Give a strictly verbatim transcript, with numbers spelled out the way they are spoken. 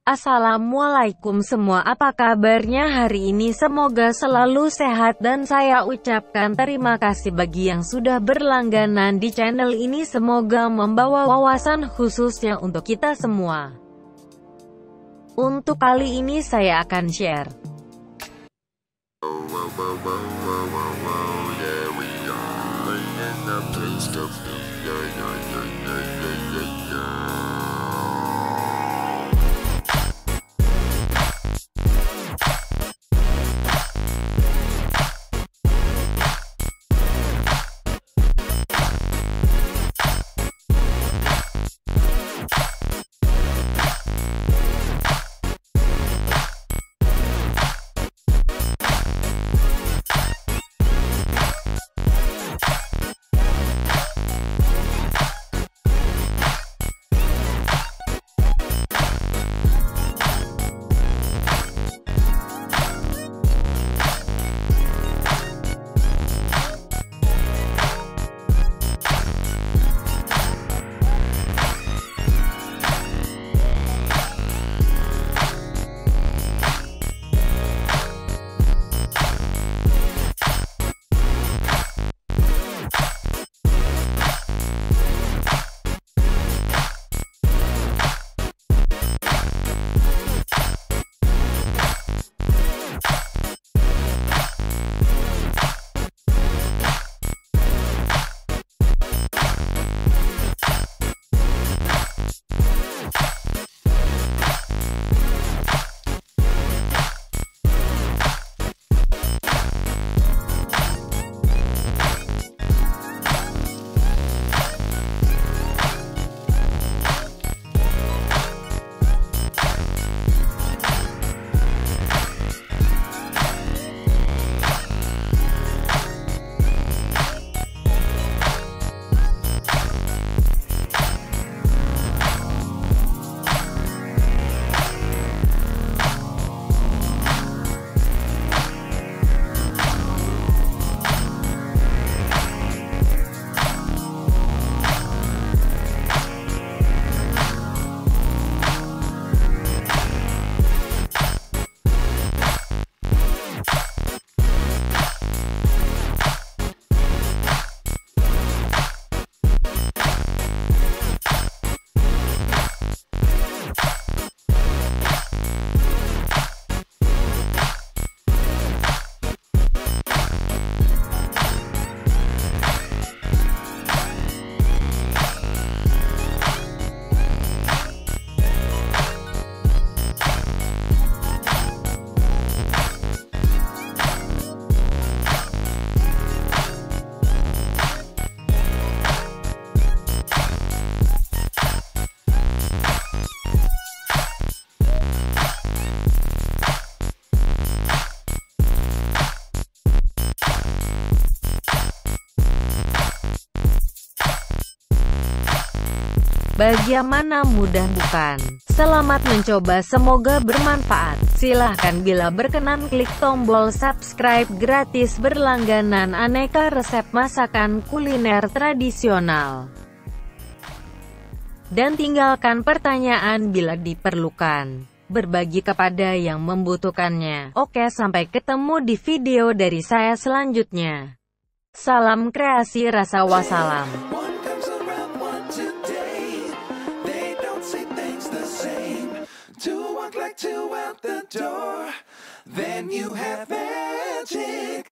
Assalamualaikum semua, apa kabarnya hari ini? Semoga selalu sehat dan saya ucapkan terima kasih bagi yang sudah berlangganan di channel ini. Semoga membawa wawasan khususnya untuk kita semua. Untuk kali ini saya akan share bagaimana mudah bukan? Selamat mencoba, semoga bermanfaat. Silahkan bila berkenan klik tombol subscribe gratis berlangganan aneka resep masakan kuliner tradisional. Dan tinggalkan pertanyaan bila diperlukan. Berbagi kepada yang membutuhkannya. Oke, sampai ketemu di video dari saya selanjutnya. Salam kreasi rasa, wassalam. To walk like two out the door, then you have magic.